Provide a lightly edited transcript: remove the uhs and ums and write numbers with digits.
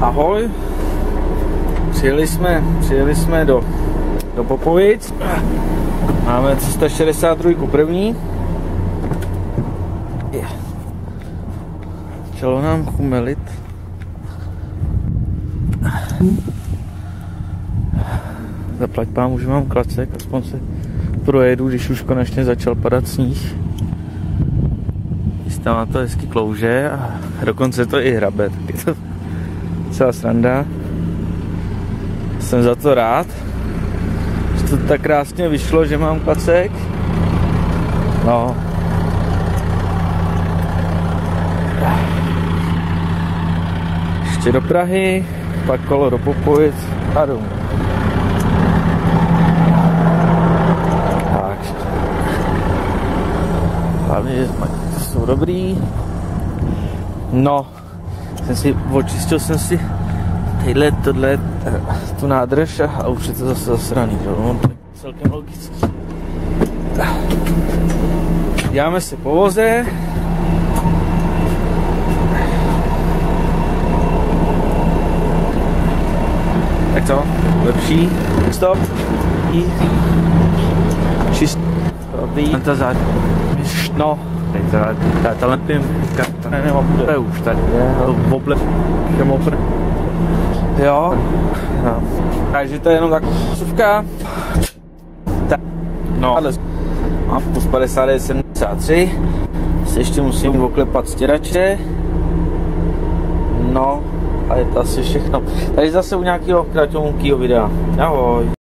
Ahoj, přijeli jsme do Popovic, máme 363 první, chtělo nám chumelit, zaplať pámu, že mám klacek, aspoň se projedu, když už konečně začal padat sníh. Tam na to hezky klouže a dokonce to i hrabe, tak je to celá sranda. Jsem za to rád, že to tak krásně vyšlo, že mám klacek. No. Ještě do Prahy, pak kolo do Popovic a domů. Tak. Hlavně, že jsou dobrý. No, očistil jsem si tohle, tu nádrž a už je to zase zasraný, no, to je celkem logický. Děláme si po voze. Tak co? Lepší. Stop. Čist. Dobrý. No. Já to lepím, to už tady je, oblep, jo, no. Takže to je jenom tak suvka, no, mám plus 50,73, si ještě musím oklepat stěrače, no, a je to asi všechno, tady zase u nějakého kratonkýho videa, ahoj.